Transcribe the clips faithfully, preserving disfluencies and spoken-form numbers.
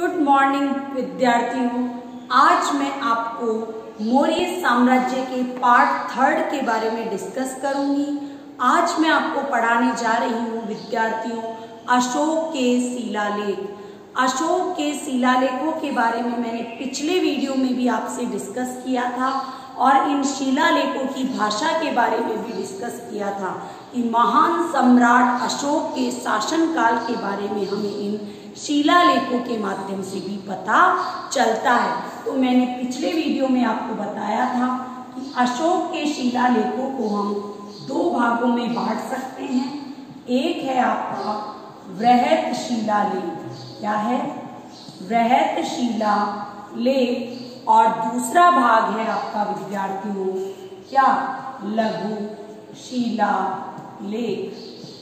Good morning विद्यार्थियों, आज मैं आपको मौर्य साम्राज्य के पार्ट थर्ड के बारे में डिस्कस करूंगी। आज मैं आपको पढ़ाने जा रही हूँ विद्यार्थियों अशोक के शिलालेख। अशोक के शिलालेखों के बारे में मैंने पिछले वीडियो में भी आपसे डिस्कस किया था और इन शिलालेखों की भाषा के बारे में भी डिस्कस किया था कि महान सम्राट अशोक के शासनकाल के बारे में हमें इन शिलालेखों के माध्यम से भी पता चलता है। तो मैंने पिछले वीडियो में आपको बताया था कि अशोक के शिलालेखों को हम दो भागों में बांट सकते हैं। एक है आपका वृहत शिलालेख, क्या है वृहत शिलालेख, और दूसरा भाग है आपका विद्यार्थियों क्या लघु शिलालेख।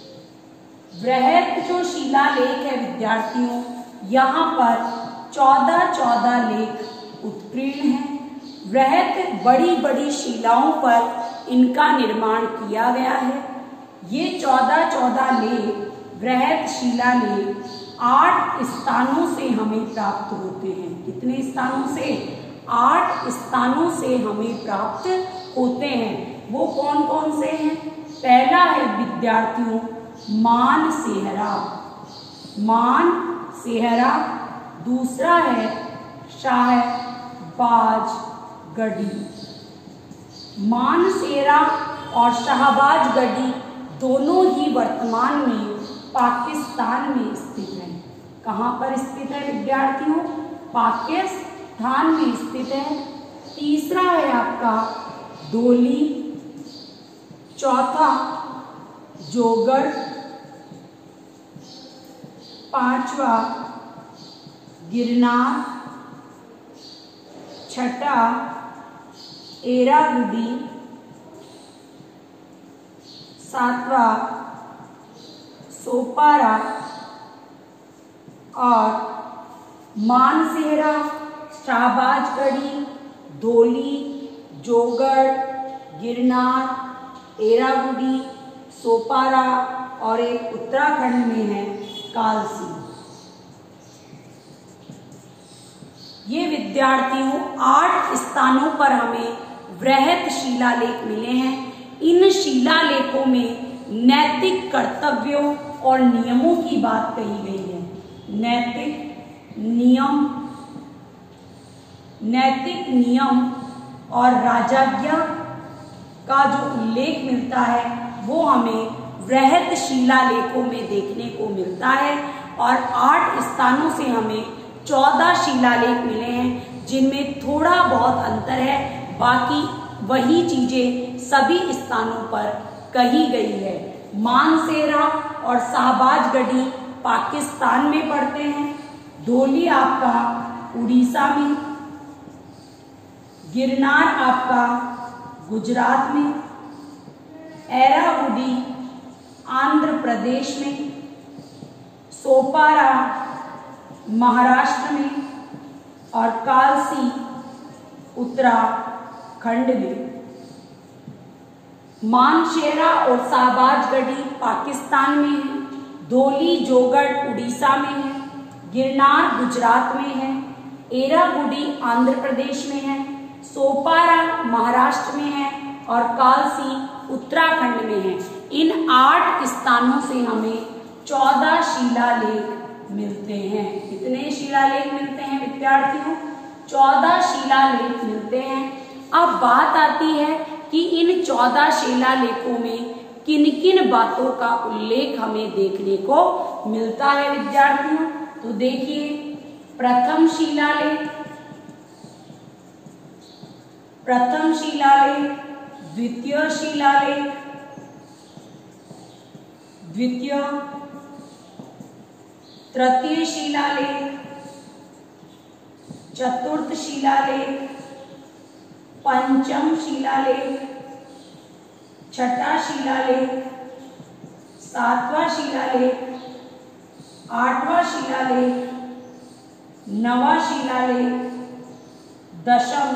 वृहत जो शिलालेख है विद्यार्थियों, यहाँ पर चौदह चौदह लेख उत्कीर्ण हैं। वृहत बड़ी बड़ी शिलाओं पर इनका निर्माण किया गया है। ये चौदह चौदह लेख वृहत शिलालेख आठ स्थानों से हमें प्राप्त होते हैं। कितने स्थानों से? आठ स्थानों से हमें प्राप्त होते हैं। वो कौन कौन से हैं? पहला है विद्यार्थियों मानसेहरा, मानसेहरा। दूसरा है शाहबाजगढ़ी। मानसेहरा और शाहबाजगढ़ी दोनों ही वर्तमान में पाकिस्तान में स्थित हैं। कहाँ पर स्थित है विद्यार्थियों? पाकिस्तान में स्थित है। तीसरा है आपका डोली, चौथा जोगढ़, पांचवा गिरनार, छठा एरागुडी, सातवा सोपारा और मानसेहरा, शाहबाजगढ़ी, धौली, जोगढ़, गिरनार, एरागुडी, सोपारा और एक उत्तराखंड में है कालसी। ये विद्यार्थियों आठ स्थानों पर हमें वृहत शिलालेख मिले हैं। इन शिलालेखों में नैतिक कर्तव्यों और नियमों की बात कही गई है। नैतिक नियम, नैतिक नियम और राजाज्ञा का जो उल्लेख मिलता है वो हमें वृहत शिलालेखों में देखने को मिलता है। और आठ स्थानों से हमें चौदह शिलालेख मिले हैं जिनमें थोड़ा बहुत अंतर है, बाकी वही चीजें सभी स्थानों पर कही गई है। मानसेहरा और शाहबाजगढ़ी पाकिस्तान में पड़ते हैं। धौली आपका उड़ीसा में, गिरनार आपका गुजरात में, एरागुडी आंध्र प्रदेश में, सोपारा महाराष्ट्र में और कालसी उत्तराखंड में। मानसेहरा और शाहबाजगढ़ी पाकिस्तान में है, धौली जोगढ़ उड़ीसा में है, गिरनार गुजरात में है, एरागुडी आंध्र प्रदेश में है, सोपारा महाराष्ट्र में है और कालसी उत्तराखंड में है। इन आठ स्थानों से हमें चौदह शिलालेख मिलते हैं। कितने शिलालेख मिलते हैं विद्यार्थियों? चौदह शिलालेख मिलते हैं। अब बात आती है कि इन चौदह शिलालेखों में किन किन बातों का उल्लेख हमें देखने को मिलता है विद्यार्थियों। तो देखिए, प्रथम शिलालेख, प्रथम शिलालेख, द्वितीय शिलालेख, द्वितीय, तृतीय शिलालेख, चतुर्थ शिलालेख, पंचम शिलालेख, छठा शिलालेख, सातवां शिलालेख, आठवां शिलालेख, नवां शिलालेख, दशम।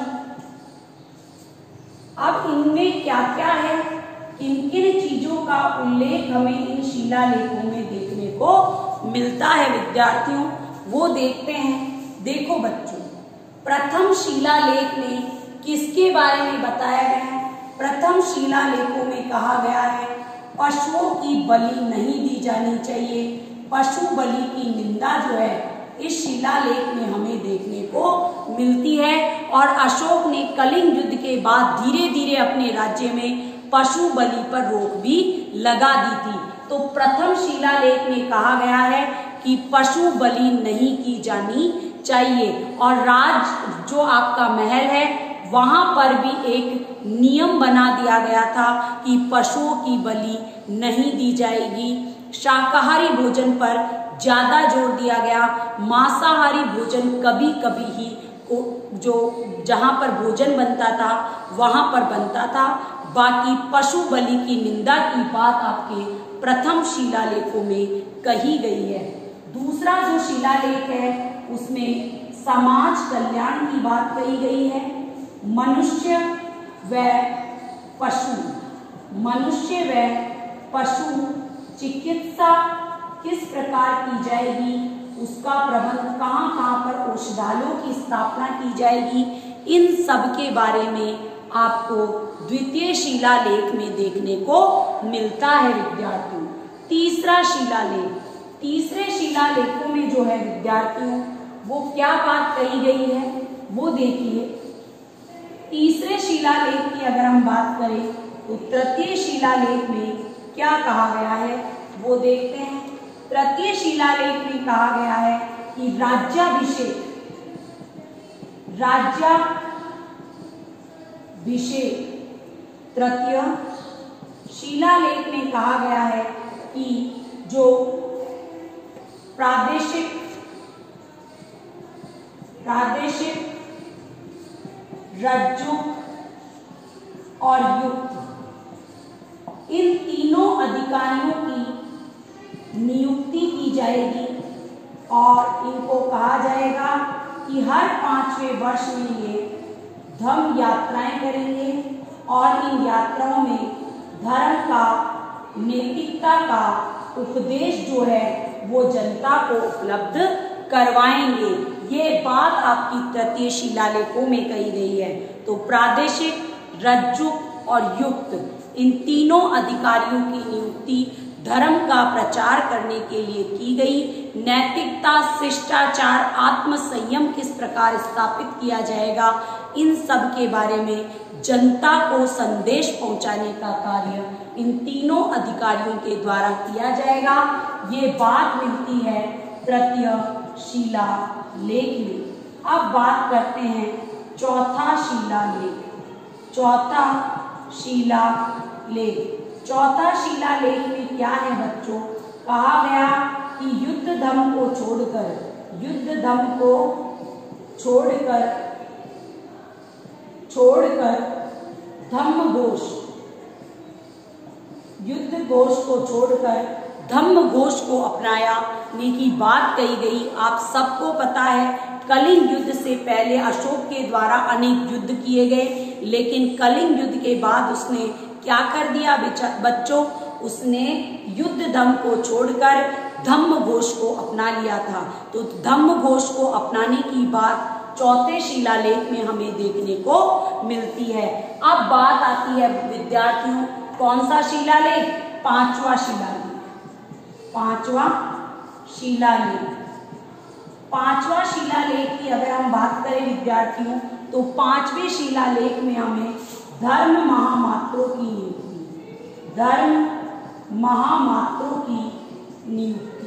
अब इनमें क्या क्या है, किन किन चीजों का उल्लेख हमें इन शिलालेखों में देखने को मिलता है विद्यार्थियों। वो देखते हैं। देखो बच्चों, प्रथम शिलालेख में किसके बारे में बताया गया है? प्रथम शिलालेखों में कहा गया है पशुओं की बलि नहीं दी जानी चाहिए। पशु बलि की निंदा जो है इस शिलालेख में हमें देखने को मिलती है। और अशोक ने कलिंग युद्ध के बाद धीरे धीरे अपने राज्य में पशु बलि पर रोक भी लगा दी थी। तो प्रथम शिलालेख में कहा गया है कि पशु बलि नहीं की जानी चाहिए। और राज जो आपका महल है वहां पर भी एक नियम बना दिया गया था कि पशुओं की बलि नहीं दी जाएगी। शाकाहारी भोजन पर ज्यादा जोर दिया गया। मांसाहारी भोजन कभी कभी ही को जो जहां पर भोजन बनता था वहां पर बनता था। बाकी पशु बलि की निंदा की बात आपके प्रथम शिलालेखों में कही गई है। दूसरा जो शिलालेख है उसमें समाज कल्याण की बात कही गई है। मनुष्य व पशु मनुष्य व पशु चिकित्सा किस प्रकार की जाएगी, उसका प्रबंध कहाँ कहाँ पर औषधालयों की स्थापना की जाएगी, इन सब के बारे में आपको द्वितीय शिलालेख में देखने को मिलता है विद्यार्थियों। तीसरा शिलालेख, तीसरे शिलालेखों में जो है विद्यार्थियों वो क्या बात कही गई है वो देखिए। तीसरे शिलालेख की अगर हम बात करें तो तृतीय शिलालेख में क्या कहा गया है वो देखते हैं। तृतीय शिलालेख में कहा गया है कि राज्याभिषेक राज्याभिषेक तृतीय शिलालेख में कहा गया है कि जो प्रादेशिक प्रादेशिक रज्जुक और युक्त इन तीनों अधिकारियों की नियुक्ति की जाएगी और इनको कहा जाएगा कि हर पांचवें वर्ष में ये धर्म यात्राएं करेंगे और इन यात्राओं में धर्म का नैतिकता का उपदेश जो है वो जनता को उपलब्ध करवाएंगे। ये बात आपकी तृतीय शिलालेखों में कही गई है। तो प्रादेशिक, रज्जुक और युक्त इन तीनों अधिकारियों की नियुक्ति धर्म का प्रचार करने के लिए की गई। नैतिकता, शिष्टाचार, आत्म संयम किस प्रकार स्थापित किया जाएगा, इन सब के बारे में जनता को संदेश पहुंचाने का कार्य इन तीनों अधिकारियों के द्वारा किया जाएगा। ये बात मिलती है तृतीय शिलालेख में। अब बात करते हैं चौथा शिलालेख। चौथा शिलालेख चौथा शिलालेख में क्या है बच्चों? कहा गया कि युद्ध धर्म को छोड़कर युद्ध धर्म को छोड़कर छोड़कर धम्म घोष युद्ध घोष को छोड़कर धम्म घोष को अपनाया ने की बात कही गई। आप सबको पता है कलिंग युद्ध से पहले अशोक के द्वारा अनेक युद्ध किए गए, लेकिन कलिंग युद्ध के बाद उसने क्या कर दिया बच्चों? उसने युद्ध धम्म को छोड़कर धम्म घोष को अपना लिया था। तो धम्म घोष को अपनाने की बात चौथे शिलालेख में हमें देखने को मिलती है। अब बात आती है विद्यार्थियों, कौन सा शिलालेख? पांचवा शिलालेख। पांचवा शिलालेख पांचवा शिलालेख की अगर हम बात करें विद्यार्थियों तो पांचवें शिलालेख में हमें धर्म महामात्रों की नियुक्ति धर्म महामात्रों की नियुक्ति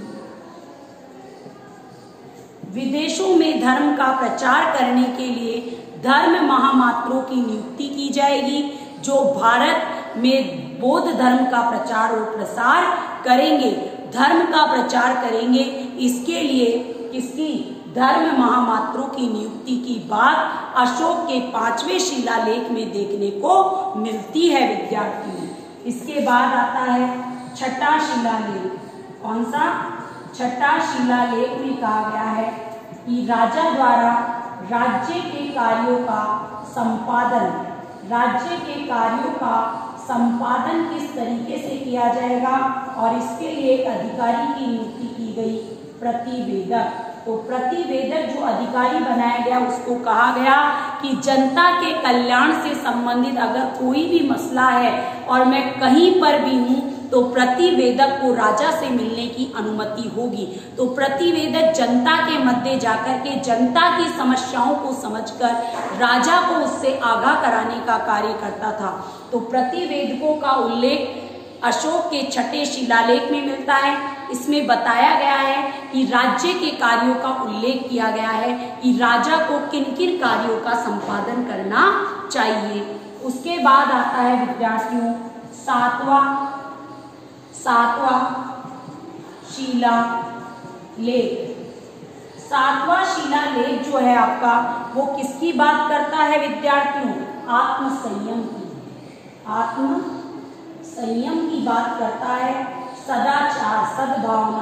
विदेशों में धर्म का प्रचार करने के लिए धर्म महामात्रों की नियुक्ति की जाएगी, जो भारत में बौद्ध धर्म का प्रचार और प्रसार करेंगे, धर्म का प्रचार करेंगे। इसके लिए किसकी? धर्म महामात्रों की नियुक्ति की बात अशोक के पांचवें शिलालेख में देखने को मिलती है विद्यार्थियों। इसके बाद आता है छठा शिलालेख। कौन सा? छठा शिलालेख में कहा गया है कि राजा द्वारा राज्य के कार्यों का संपादन राज्य के कार्यों का संपादन किस तरीके से किया जाएगा और इसके लिए एक अधिकारी की नियुक्ति की गई, प्रतिवेदक। तो प्रतिवेदक जो अधिकारी बनाया गया उसको कहा गया कि जनता के कल्याण से संबंधित अगर कोई भी मसला है और मैं कहीं पर भी हूँ तो प्रतिवेदक को राजा से मिलने की अनुमति होगी। तो प्रतिवेदक जनता के मध्य जाकर के जनता की समस्याओं को समझकर राजा को उससे आगाह कराने का कार्य करता था। तो प्रतिवेदकों का उल्लेख अशोक के छठे शिलालेख में मिलता है। इसमें बताया गया है कि राज्य के कार्यों का उल्लेख किया गया है कि राजा को किन किन कार्यों का संपादन करना चाहिए। उसके बाद आता है विद्यार्थियों सातवां सातवां शिलालेख। सातवां शिलालेख जो है आपका वो किसकी बात करता है विद्यार्थियों? आत्म संयम की, आत्म संयम की बात करता है। सदाचार, सद्भावना,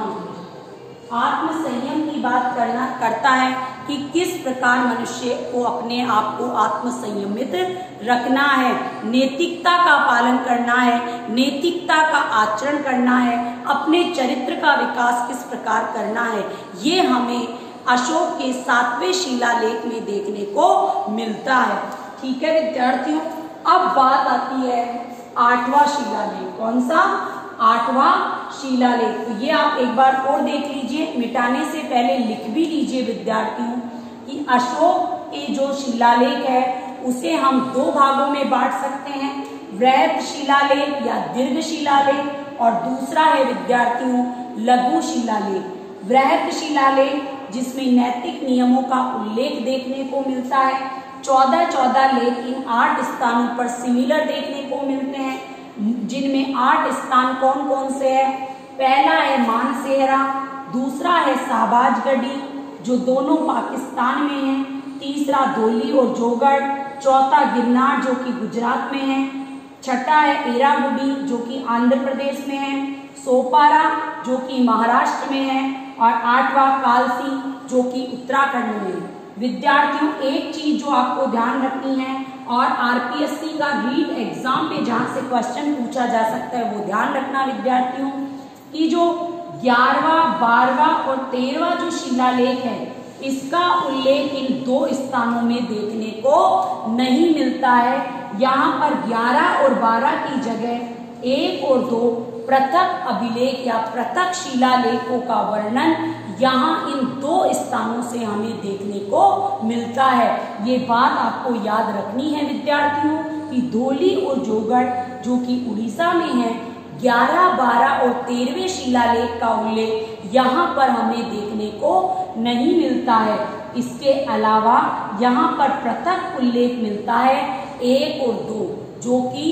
आत्म संयम की बात करना करता है कि किस प्रकार मनुष्य को अपने आप को आत्म संयमित रखना है, नैतिकता का पालन करना है, नैतिकता का आचरण करना है, अपने चरित्र का विकास किस प्रकार करना है। ये हमें अशोक के सातवें शिलालेख में देखने को मिलता है। ठीक है विद्यार्थियों, अब बात आती है आठवां शिलालेख। कौन सा? आठवां शिलालेख। तो ये आप एक बार और देख लीजिए, मिटाने से पहले लिख भी लीजिए विद्यार्थियों कि अशोक के जो शिलालेख है उसे हम दो भागों में बांट सकते हैं, वृहत शिलालेख या दीर्घ शिलालेख, और दूसरा है विद्यार्थियों लघु शिलालेख। वृहत शिलालेख जिसमें नैतिक नियमों का उल्लेख देखने को मिलता है, चौदह चौदह लेख इन आठ स्थानों पर सिमिलर देखने को मिलते हैं, जिनमें आठ स्थान कौन कौन से हैं? पहला है मानसेहरा, दूसरा है शाहबाजगढ़ी जो दोनों पाकिस्तान में है, तीसरा धौली और जोगढ़, चौथा गिरनार जो कि गुजरात में है, छठा है एरागुडी जो कि आंध्र प्रदेश में है, सोपारा जो कि महाराष्ट्र में है, और आठवां कालसी जो कि उत्तराखंड में है। विद्यार्थियों एक चीज जो आपको ध्यान रखनी है और आरपीएससी का रीट एग्जाम पे जहां से क्वेश्चन पूछा जा सकता है वो ध्यान रखना विद्यार्थियों कि जो ग्यारहवां, बारहवां और तेरहवां जो शिलालेख है इसका उल्लेख इन दो स्थानों में देखने को नहीं मिलता है। यहाँ पर ग्यारह और बारह की जगह एक और दो पृथक अभिलेख या पृथक शिलालेखों का वर्णन यहाँ इन दो स्थानों से हमें देखने को मिलता है। ये बात आपको याद रखनी है विद्यार्थियों कि धौली और जोगढ़ जो कि उड़ीसा में है, ग्यारह, बारह और तेरहवें शिलालेख का उल्लेख यहाँ पर हमें देखने को नहीं मिलता है। इसके अलावा यहाँ पर पृथक उल्लेख मिलता है एक और दो, जो कि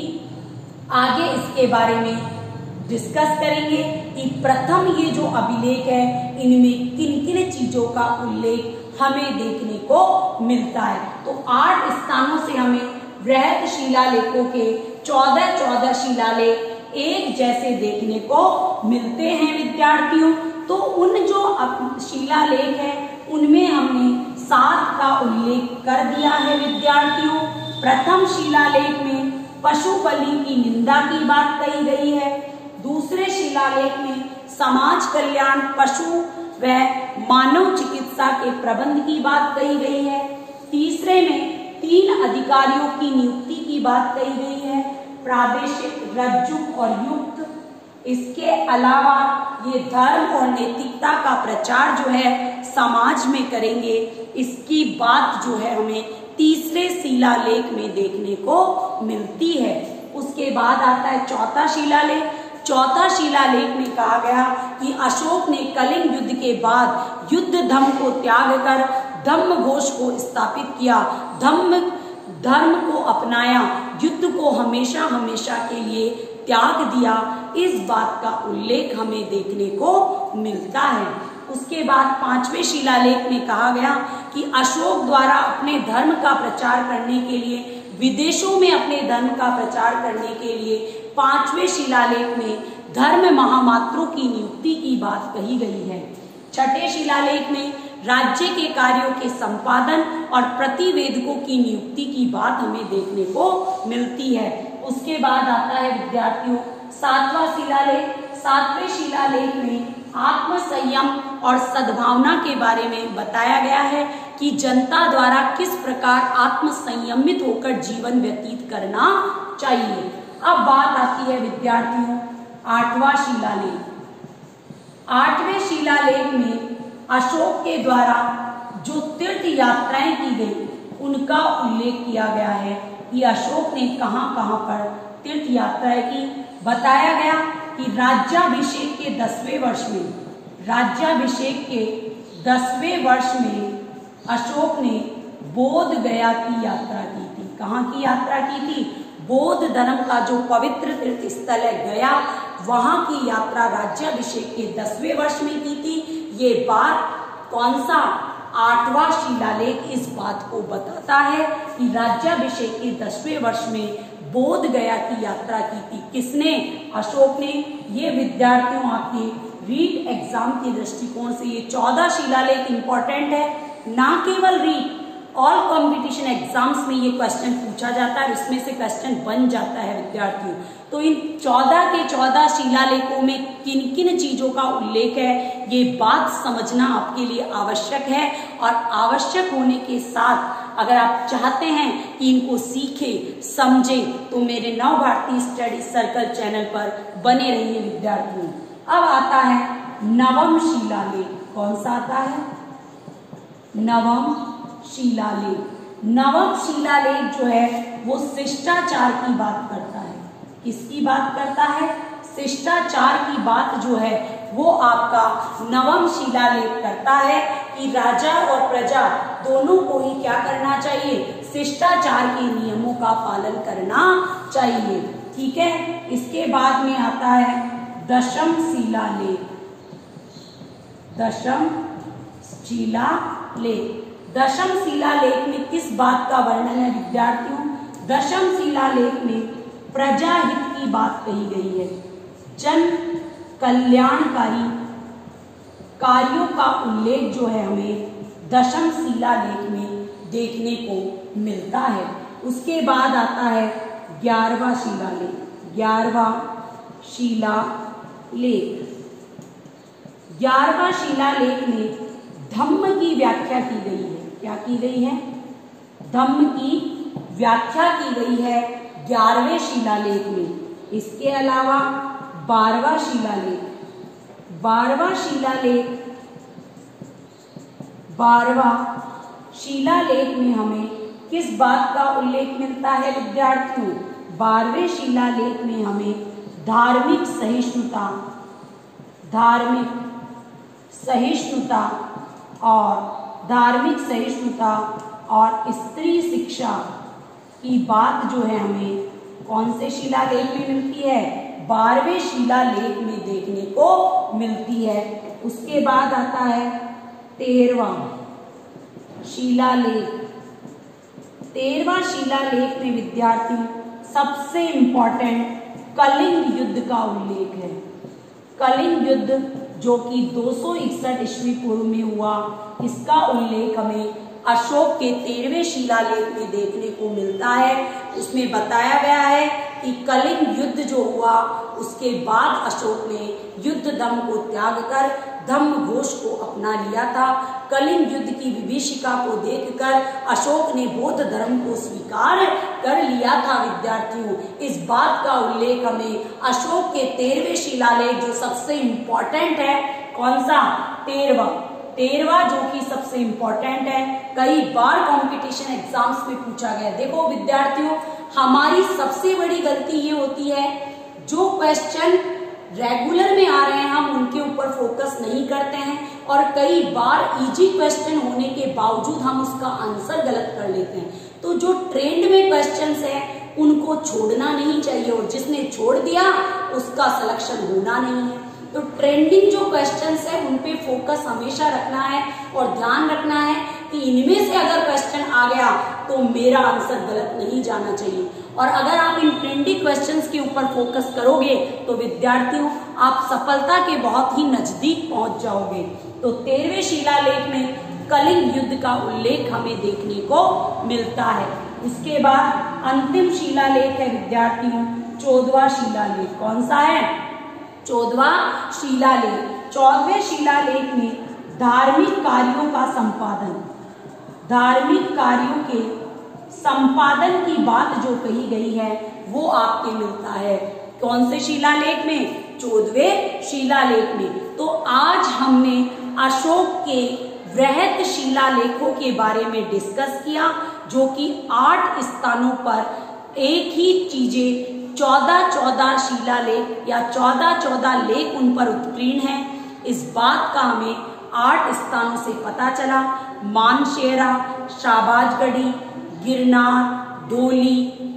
आगे इसके बारे में डिस्कस करेंगे कि प्रथम ये जो अभिलेख है इनमें किन किन चीजों का उल्लेख हमें देखने को मिलता है। तो आठ स्थानों से हमें वृहत शिलालेखों के चौदह चौदह शिलालेख एक जैसे देखने को मिलते हैं विद्यार्थियों। तो उन जो शिलालेख है उनमें हमने सात का उल्लेख कर दिया है विद्यार्थियों। प्रथम शिलालेख में पशु बलि की निंदा की बात कही गई है, दूसरे शिलालेख में समाज कल्याण, पशु व मानव चिकित्सा के प्रबंध की बात कही गई है, तीसरे में तीन अधिकारियों की नियुक्ति की बात कही गई है, प्रादेशिक, रज्जुक और युक्त। इसके अलावा ये धर्म और नैतिकता का प्रचार जो है समाज में करेंगे, इसकी बात जो है हमें तीसरे शिलालेख में देखने को मिलती है। उसके बाद आता है चौथा शिलालेख। चौथा शिलालेख में कहा गया कि अशोक ने कलिंग युद्ध के बाद युद्ध धम्म को त्याग कर धम्म घोष को स्थापित किया, धम्म धर्म को अपनाया, युद्ध को हमेशा हमेशा के लिए त्याग दिया। इस बात का उल्लेख हमें देखने को मिलता है। उसके बाद पांचवें शिलालेख में कहा गया कि अशोक द्वारा अपने धर्म का प्रचार करने के लिए, विदेशों में अपने धर्म का प्रचार करने के लिए पांचवें शिलालेख में धर्म महामात्रों की नियुक्ति की बात कही गई है। छठे शिलालेख में राज्य के कार्यों के संपादन और प्रतिवेदकों की नियुक्ति की बात हमें देखने को मिलती है। उसके बाद आता है विद्यार्थियों सातवां शिलालेख। सातवें शिलालेख में आत्म संयम और सद्भावना के बारे में बताया गया है कि जनता द्वारा किस प्रकार आत्म संयमित होकर जीवन व्यतीत करना चाहिए। अब बात आती है विद्यार्थियों आठवां शिलालेख। आठवें शिलालेख में अशोक के द्वारा जो तीर्थ यात्राएं की गई उनका उल्लेख किया गया है कि अशोक ने कहां कहां पर तीर्थ यात्राएं की। बताया गया कि राज्याभिषेक के दसवें वर्ष में राज्याभिषेक के दसवें वर्ष में अशोक ने बोध गया की यात्रा की थी। कहाँ की यात्रा की थी? बौद्ध धर्म का जो पवित्र तीर्थ स्थल है गया, वहां की यात्रा राज्याभिषेक के दसवें वर्ष में की थी। ये बात कौन सा आठवां शिलालेख इस बात को बताता है कि राज्याभिषेक के दसवें वर्ष में बोध गया की यात्रा की थी। किसने? अशोक ने। ये विद्यार्थियों आपके रीट एग्जाम के दृष्टिकोण से ये चौदह शिलालेख इंपॉर्टेंट है। ना केवल रीट, ऑल कंपटीशन एग्जाम्स में ये क्वेश्चन पूछा जाता है, इसमें से क्वेश्चन बन जाता है विद्यार्थियों। तो इन चौदह के चौदह शिलालेखों में किन किन चीजों का उल्लेख है ये बात समझना आपके लिए आवश्यक है। और आवश्यक होने के साथ अगर आप चाहते हैं कि इनको सीखे समझे तो मेरे नव भारती स्टडी सर्कल चैनल पर बने रहिए विद्यार्थियों। अब आता है नवम शिलालेख। कौन सा आता है? नवम शिलालेख। नवम शिलालेख जो है वो शिष्टाचार की बात करता है। किसकी बात करता है? शिष्टाचार की बात जो है वो आपका नवम शिलालेख करता है कि राजा और प्रजा दोनों को ही क्या करना चाहिए? शिष्टाचार के नियमों का पालन करना चाहिए। ठीक है। इसके बाद में आता है दशम शिलालेख। दशम शिलालेख। दशम शिलालेख में किस बात का वर्णन है विद्यार्थियों? दशम शिलालेख में प्रजा हित की बात कही गई है। जन कल्याणकारी कार्यों का उल्लेख जो है हमें दशम शिलालेख में देखने को मिलता है। उसके बाद आता है ग्यारहवां शिलालेख। ग्यारहवां शिलालेख। ग्यारहवां शिलालेख में धम्म की व्याख्या की गई है। क्या की गई है? धम्म की व्याख्या की गई है ग्यारहवें शिलालेख में। इसके अलावा बारहवां शिलालेख। बारहवां शिलालेख बारहवां शिलालेख में हमें किस बात का उल्लेख मिलता है विद्यार्थियों? बारहवें शिलालेख में हमें धार्मिक सहिष्णुता धार्मिक सहिष्णुता और धार्मिक सहिष्णुता और स्त्री शिक्षा की बात जो है हमें कौन से शिलालेख में मिलती है? बारहवें शिलालेख में देखने को मिलती है। उसके बाद आता है तेरहवां शिलालेख। तेरहवां शिलालेख में विद्यार्थी सबसे इंपॉर्टेंट कलिंग युद्ध का उल्लेख है। कलिंग युद्ध जो कि दो सौ इकसठ ईस्वी पूर्व में हुआ, इसका उल्लेख हमें अशोक के तेरहवें शिलालेख में देखने को मिलता है। उसमें बताया गया है कि कलिंग युद्ध जो हुआ उसके बाद अशोक ने युद्ध धम्म को त्याग कर धम्म घोष को अपना लिया था। कलिंग युद्ध की विभीषिका को देखकर अशोक ने बौद्ध धर्म को स्वीकार कर लिया था। विद्यार्थियों, इस बात का उल्लेख हमें अशोक के तेरहवें शिलालेख जो सबसे इंपॉर्टेंट है, कौन सा? तेरहवा तेरहवा जो कि सबसे इंपॉर्टेंट है, कई बार कंपटीशन एग्जाम्स में पूछा गया। देखो विद्यार्थियों, हमारी सबसे बड़ी गलती ये होती है जो क्वेश्चन रेगुलर में आ रहे हैं हम उनके ऊपर फोकस नहीं करते हैं और कई बार इजी क्वेश्चन होने के बावजूद हम उसका आंसर गलत कर लेते हैं। तो जो ट्रेंड में क्वेश्चंस हैं उनको छोड़ना नहीं चाहिए और जिसने छोड़ दिया उसका सिलेक्शन होना नहीं है। तो ट्रेंडिंग जो क्वेश्चंस है उन पे फोकस हमेशा रखना है और ध्यान रखना है कि इनमें से अगर क्वेश्चन आ गया तो मेरा आंसर गलत नहीं जाना चाहिए। और अगर आप इन ट्रेंडिंग क्वेश्चंस के ऊपर फोकस करोगे तो विद्यार्थियों आप सफलता के बहुत ही नजदीक पहुंच जाओगे। तो तेरहवें शिलालेख में कलिंग युद्ध का उल्लेख हमें देखने को मिलता है। इसके बाद अंतिम शिलालेख है विद्यार्थियों चौदहवां शिलालेख। कौन सा है? चौदहवां शिलालेख। चौदहवें शिलालेख में धार्मिक कार्यों का संपादन, धार्मिक कार्यों के संपादन की बात जो कही गई है वो आपके मिलता है। कौन से शिलालेख में? चौदहवें शिलालेख में। तो आज हमने अशोक के वृहत शिलालेखों के बारे में डिस्कस किया, जो कि आठ स्थानों पर एक ही चीजें चौदह चौदह शिलालेख या चौदह चौदह लेख उन पर उत्कीर्ण है। इस बात का हमें आठ स्थानों से पता चला। मानशेरा, शाहबाजगढ़ी, गिरनार, धौली,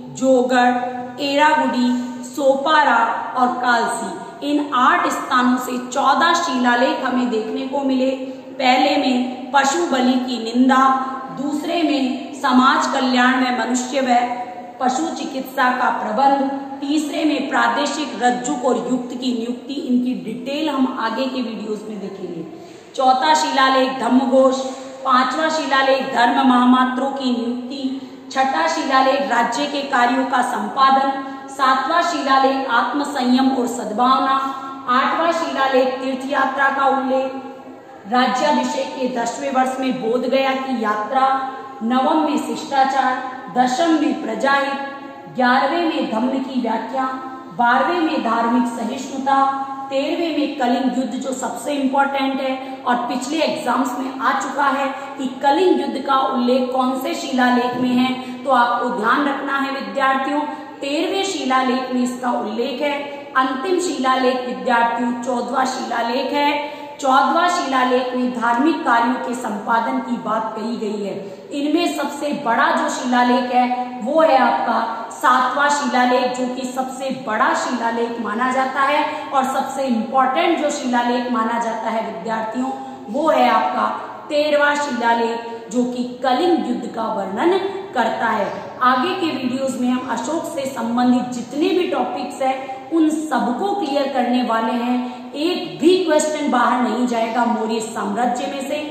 जोगढ़, एरागुडी, सोपारा और कालसी, इन आठ स्थानों से चौदह शिलालेख हमें देखने को मिले। पहले में पशु बलि की निंदा, दूसरे में समाज कल्याण में मनुष्य व पशु चिकित्सा का प्रबंध, तीसरे में प्रादेशिक रज्जुक और युक्त की नियुक्ति। इनकी डिटेल हम आगे के वीडियोस में देखेंगे। चौथा शिलालेख धम्मघोष, पांचवा शिलालेख धर्म महामात्रों की नियुक्ति, छठा शिलालेख राज्य के कार्यों का संपादन, सातवां शिलालेख आत्म संयम और सद्भावना, आठवां शिलालेख तीर्थ यात्रा का उल्लेख, राज्याभिषेक के दसवें वर्ष में बोध गया की यात्रा, नवम में शिष्टाचार, दशम में प्रजाहित, ग्यारहवें में धम्म की व्याख्या, बारहवें में धार्मिक सहिष्णुता, तेरहवें में कलिंग युद्ध जो सबसे इंपॉर्टेंट है और पिछले एग्जाम्स में आ चुका है कि कलिंग युद्ध का उल्लेख कौन से शिलालेख में है, तो आपको ध्यान रखना है विद्यार्थियों, तेरहवें शिलालेख में इसका उल्लेख है। अंतिम शिलालेख विद्यार्थियों चौदहवां शिलालेख है। चौदहवां शिलालेख में धार्मिक कार्यों के संपादन की बात कही गई है। इनमें सबसे बड़ा जो शिलालेख है वो है आपका सातवां शिलालेख, जो कि सबसे बड़ा शिलालेख माना जाता है और सबसे इंपॉर्टेंट जो शिलालेख माना जाता है विद्यार्थियों वो है आपका तेरहवां शिलालेख, जो कि कलिंग युद्ध का वर्णन करता है। आगे के वीडियोस में हम अशोक से संबंधित जितने भी टॉपिक्स हैं उन सबको क्लियर करने वाले हैं। एक भी क्वेश्चन बाहर नहीं जाएगा मौर्य साम्राज्य में से।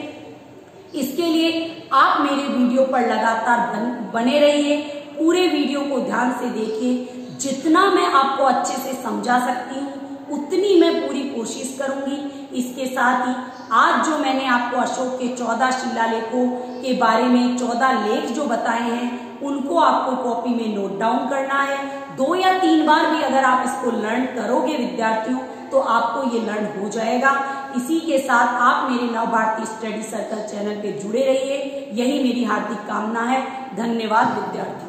इसके लिए आप मेरे वीडियो पर लगातार बन, बने रहिए, पूरे वीडियो को ध्यान से देखिए। जितना मैं आपको अच्छे से समझा सकती हूँ उतनी मैं पूरी कोशिश करूंगी। इसके साथ ही आज जो मैंने आपको अशोक के चौदह शिलालेखों के बारे में चौदह लेख जो बताए हैं उनको आपको कॉपी में नोट डाउन करना है। दो या तीन बार भी अगर आप इसको लर्न करोगे विद्यार्थियों तो आपको ये लर्न हो जाएगा। इसी के साथ आप मेरे नव भारती स्टडी सर्कल चैनल पे जुड़े रहिए, यही मेरी हार्दिक कामना है। धन्यवाद विद्यार्थी।